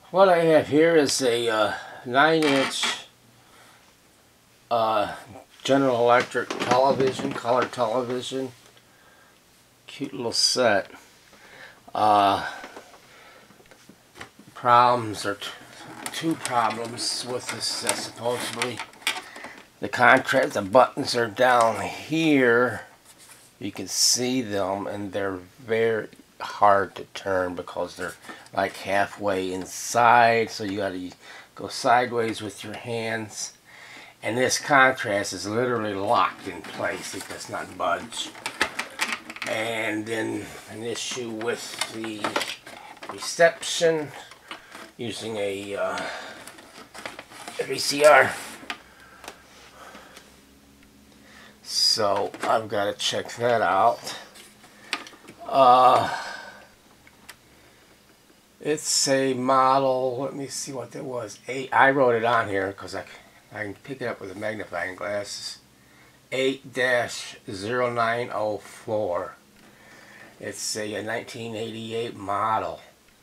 What I have here is a 9-inch General Electric television, color television. Cute little set. Problems are two problems with this supposedly. The contrast, the buttons are down here. You can see them, and they're very hard to turn because they're like halfway inside, so you got to go sideways with your hands. And this contrast is literally locked in place. It does not budge. And then an issue with the reception using a VCR. So I've got to check that out. It's a model, let me see what that was. I wrote it on here because I can pick it up with a magnifying glass. 8-0904. It's a 1988 model.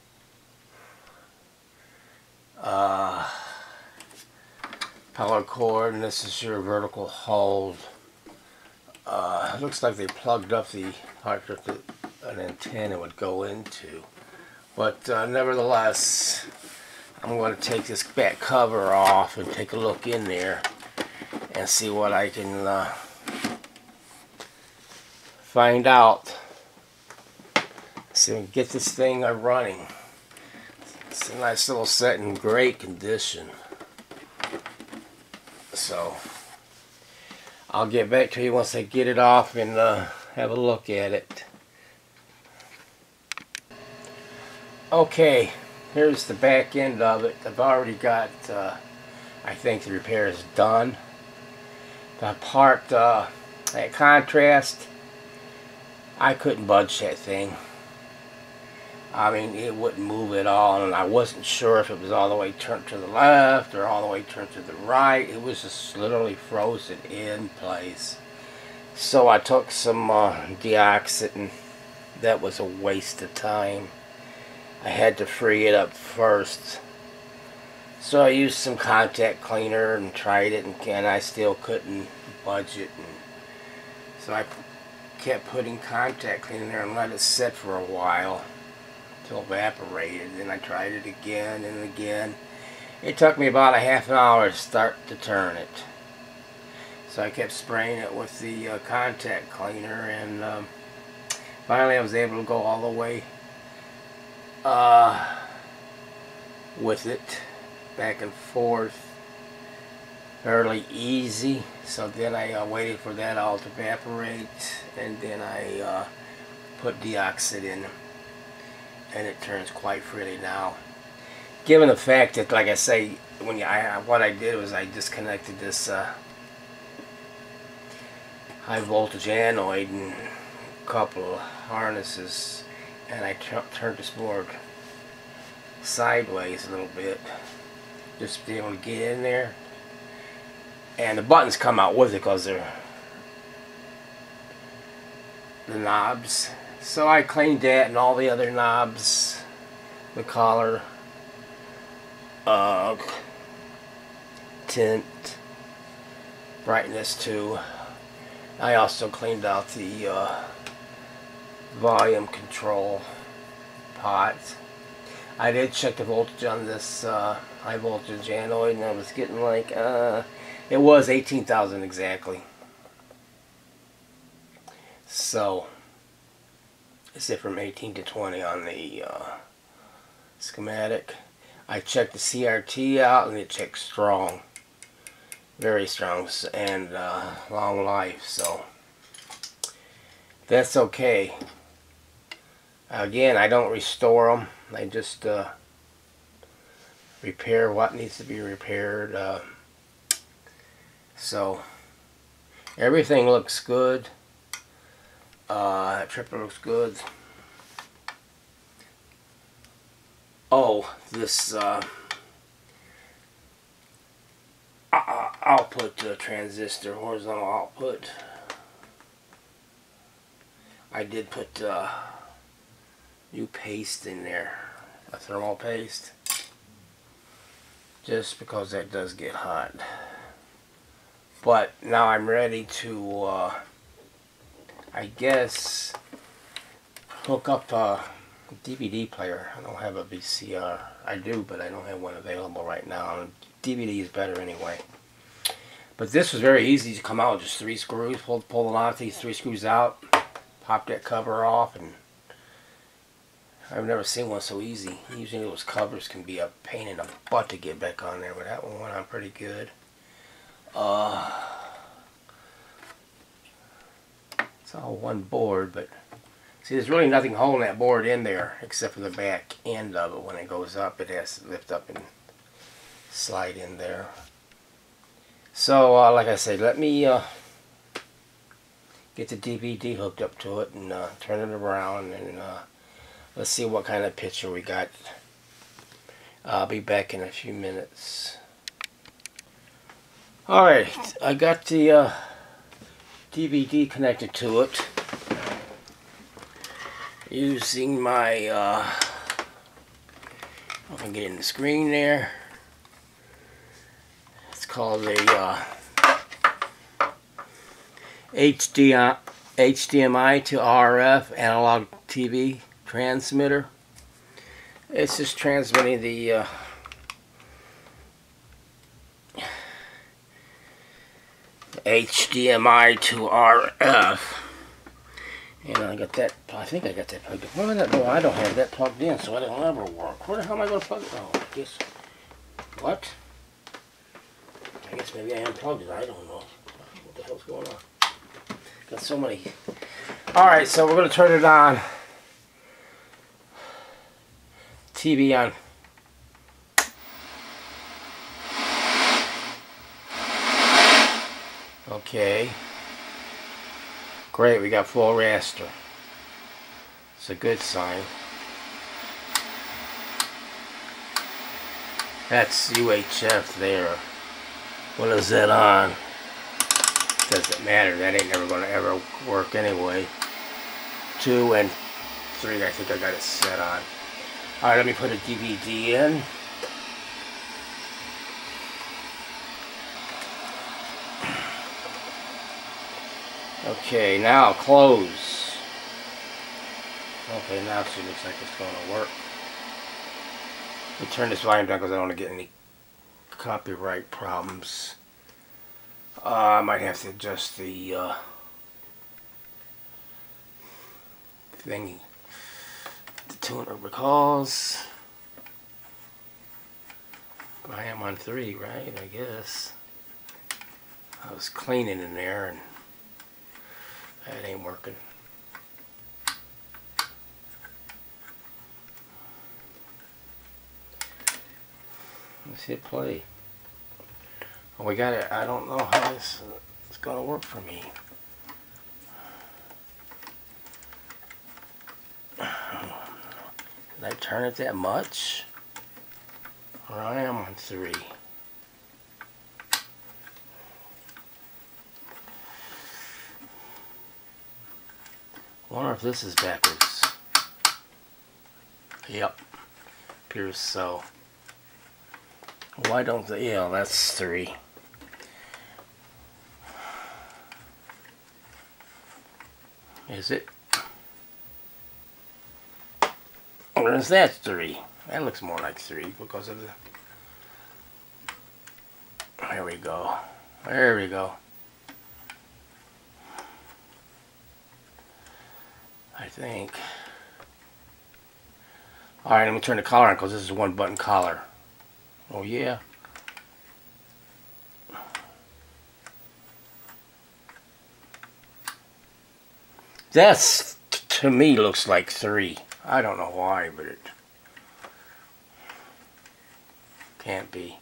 Power cord, and this is your vertical hold. It looks like they plugged up the part that an antenna would go into. But nevertheless, I'm going to take this back cover off and take a look in there and see what I can find out. See if we can get this thing running. It's a nice little set in great condition. So I'll get back to you once I get it off and have a look at it. Okay, here's the back end of it. I've already got, I think the repair is done. The part, that contrast, I couldn't budge that thing. I mean, it wouldn't move at all, and I wasn't sure if it was all the way turned to the left or all the way turned to the right. It was just literally frozen in place. So I took some deoxit, and that was a waste of time. I had to free it up first. So I used some contact cleaner and tried it, and I still couldn't budge it. And so I kept putting contact cleaner there and let it sit for a while until it evaporated. Then I tried it again and again. It took me about a half an hour to start to turn it. So I kept spraying it with the contact cleaner, and finally I was able to go all the way with it back and forth fairly easy. So then I waited for that all to evaporate, and then I put deoxit in, and it turns quite freely now. Given the fact that, like I say, when what I did was I disconnected this high voltage anoid and a couple of harnesses, and I turned this board sideways a little bit just to be able to get in there. And the buttons come out with it because they're the knobs. So I cleaned that and all the other knobs, the collar, tint, brightness too. I also cleaned out the volume control pot. I did check the voltage on this high voltage anoid, and I was getting like it was 18,000 exactly. So it's set from 18 to 20 on the schematic. I checked the CRT out, and it checked strong, very strong, and long life. So that's okay. Again, I don't restore them. I just repair what needs to be repaired. So everything looks good. Tripper looks good. Oh, this output transistor, horizontal output. I did put new paste in there, a thermal paste. just because that does get hot. But now I'm ready to, I guess, hook up a DVD player. I don't have a VCR. I do, but I don't have one available right now. DVD is better anyway. But this was very easy to come out. Just 3 screws. Pull the lot of these 3 screws out. Pop that cover off, and I've never seen one so easy. Usually those covers can be a pain in the butt to get back on there, but that one went on pretty good. It's all one board, but see, there's really nothing holding that board in there except for the back end of it. When it goes up, it has to lift up and slide in there. So, like I said, let me get the DVD hooked up to it and turn it around, and let's see what kind of picture we got. I'll be back in a few minutes. Alright, I got the DVD connected to it using my, I can get in the screen there. It's called a HDMI to RF analog TV transmitter. It's just transmitting the HDMI to RF, and I got that. I think I got that plugged in. No, I don't have that plugged in, so it'll never work. Where the hell am I going to plug it? Oh, I guess. What? I guess maybe I unplugged it. I don't know. What the hell's going on? Got so many. Alright, so we're going to turn it on. TV on. Okay. Great, we got full raster. It's a good sign. That's UHF there. What is that on? Doesn't matter, that ain't never gonna ever work anyway. 2 and 3, I think I got it set on. Alright, let me put a DVD in. Okay, now close. Okay, now it looks like it's gonna work. Let me turn this volume down because I don't want to get any copyright problems. I might have to adjust the thingy. The tuner recalls. I am on 3, right? I guess. I was cleaning in there and that ain't working. Let's hit play. Oh, we got it. I don't know how this is going to work for me. Did I turn it that much? Or I am on 3. I wonder if this is backwards. Yep. Appears so. Why don't they? Yeah, that's 3. Is it? Or is that 3? That looks more like 3 because of the... There we go. There we go. I think. Alright, let me turn the collar on because this is a 1-button collar. Oh yeah. That's, to me, looks like 3. I don't know why, but it can't be.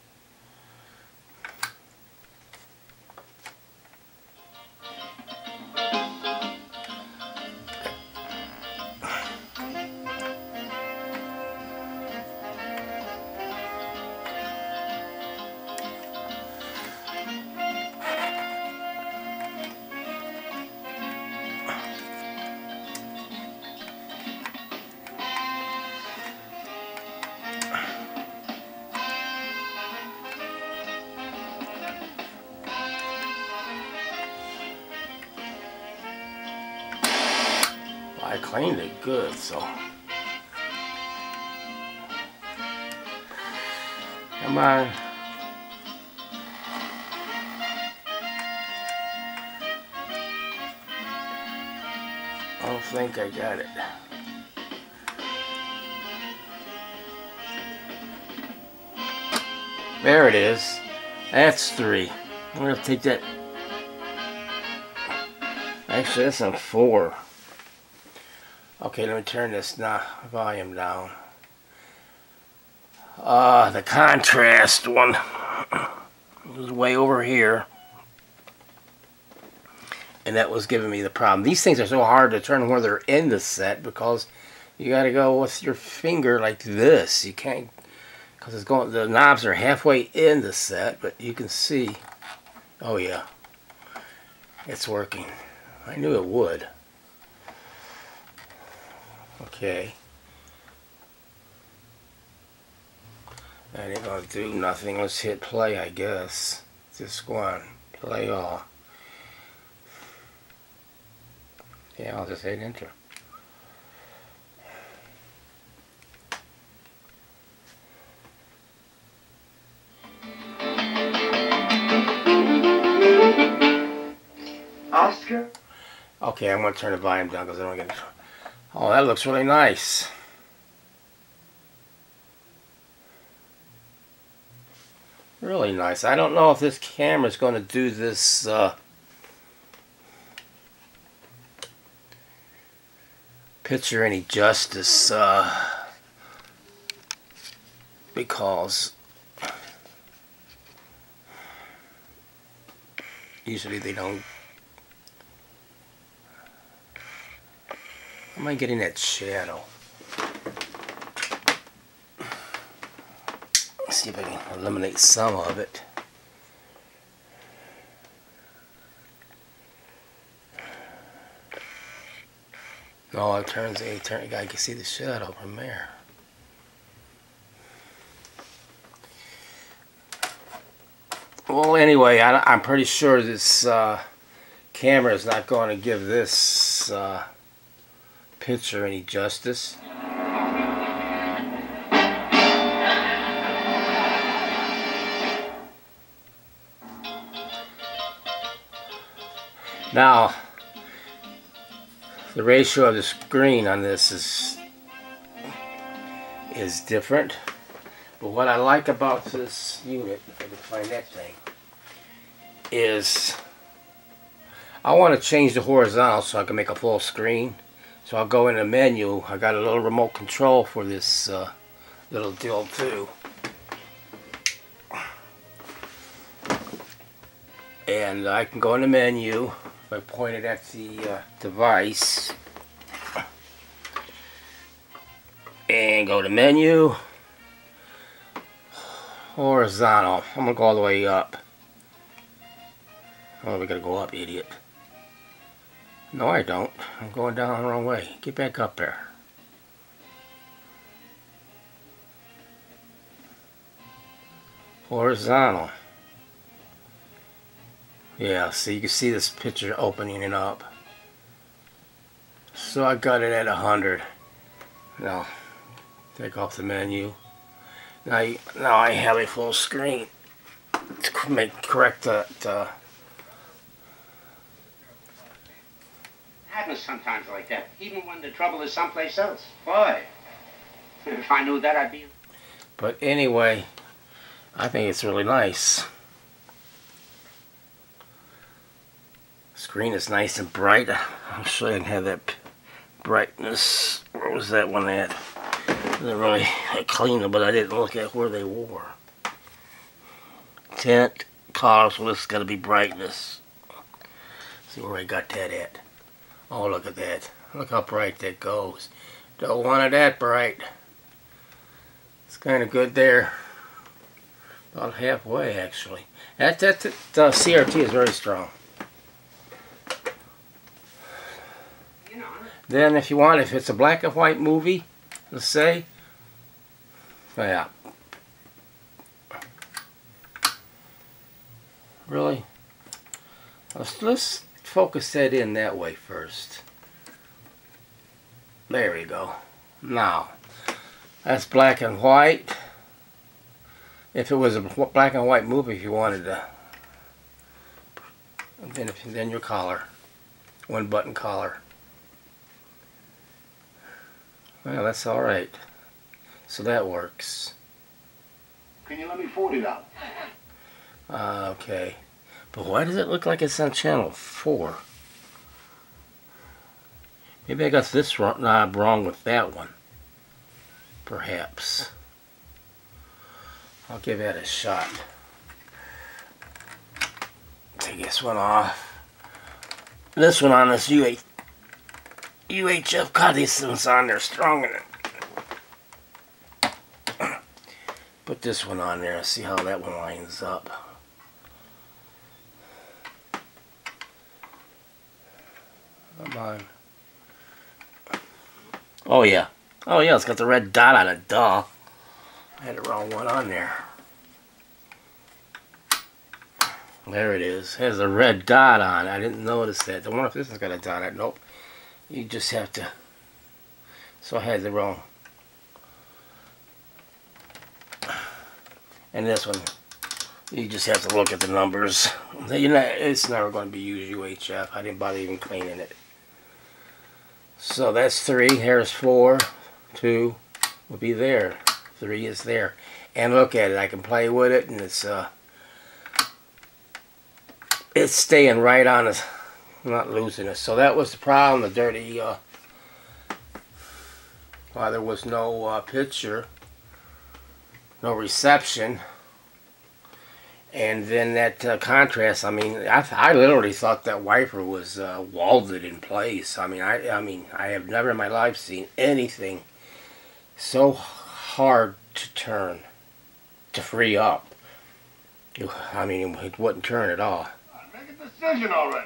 cleaned it good, so. Come on. I don't think I got it. There it is. That's 3. I'm going to take that. Actually, that's on 4. Okay, let me turn this volume down. The contrast one was way over here. And that was giving me the problem. These things are so hard to turn where they're in the set because you got to go with your finger like this. You can't, because it's going. The knobs are halfway in the set, but you can see. Oh yeah, it's working. I knew it would. Okay. That ain't gonna do nothing. Let's hit play, I guess. Just go on, play all. Yeah, I'll just hit enter. Oscar? Okay, I'm going to turn the volume down because I don't get. Oh, that looks really nice. Really nice. I don't know if this camera's going to do this picture any justice because usually they don't. Am I getting that shadow? Let's see if I can eliminate some of it. No, it turns. I can see the shadow from there. Well, anyway, I'm pretty sure this camera is not going to give this picture any justice. Now, the ratio of the screen on this is different. But what I like about this unit, if I can find that thing, is I want to change the horizontal so I can make a full screen. So I'll go in the menu. I got a little remote control for this little deal too. And I can go in the menu. If I point it at the device and go to menu, horizontal. I'm gonna go all the way up. Oh, we gotta go up, idiot. No, I don't. I'm going down the wrong way. Get back up there. Horizontal. Yeah, so you can see this picture opening it up. So I got it at 100. Now, take off the menu. Now I have a full screen to correct that. Happens sometimes like that, even when the trouble is someplace else. Boy, if I knew that, I'd be... But anyway, I think it's really nice. Screen is nice and bright. I'll show you I can have that brightness. Where was that one at? I cleaned them, but I didn't look at where they were. Tint, colors, well, this has got to be brightness. See where I got that at. Oh, look at that. Look how bright that goes. Don't want it that bright. It's kind of good there. About halfway, actually. That CRT is very strong. Then if you want, if it's a black and white movie, let's say, yeah. Really? Let's focus that in that way first. There we go. Now, that's black and white. If it was a black and white movie, if you wanted to, then your collar, one button collar. Well, that's all right. So that works. Can you let me $40? Okay. But why does it look like it's on channel 4? Maybe I got this knob wrong with that one. Perhaps. I'll give that a shot. Take this one off. This one on this UHF. God, these things on there strong in it. Put this one on there and see how that one lines up. Come on. Oh yeah. Oh yeah, it's got the red dot on it, duh. I had the wrong one on there. There it is. It has a red dot on it. I didn't notice that. I wonder if this has got a dot on it. Nope. You just have to... So I had the wrong... And this one, you just have to look at the numbers. It's never going to be UHF. I didn't bother even cleaning it. So that's 3. Here's 4. 2 will be there. 3 is there. And look at it. I can play with it, and it's staying right on us. I'm not losing it. So that was the problem. The dirty. Well, there was no picture, no reception, and then that contrast. I mean, I literally thought that wiper was welded in place. I mean, I have never in my life seen anything so hard to turn, to free up. I mean, it wouldn't turn at all. Make a decision already.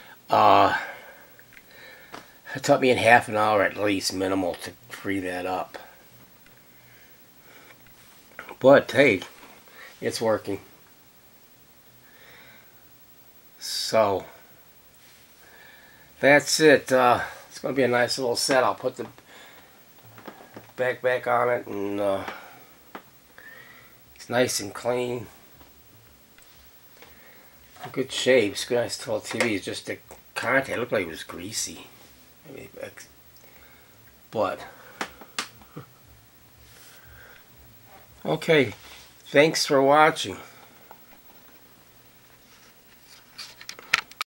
It took me in half an hour at least, minimal, to free that up. But hey, it's working. So that's it. It's going to be a nice little set. I'll put the back on it, and it's nice and clean. Good shape. It's nice to tell TV. It's just the contact. It looked like it was greasy. But okay. Thanks for watching.